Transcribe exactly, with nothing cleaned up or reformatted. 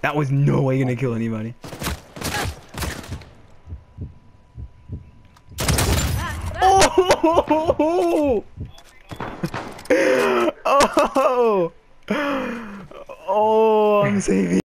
That was no way gonna kill anybody. Oh! Oh! Oh! I'm saving.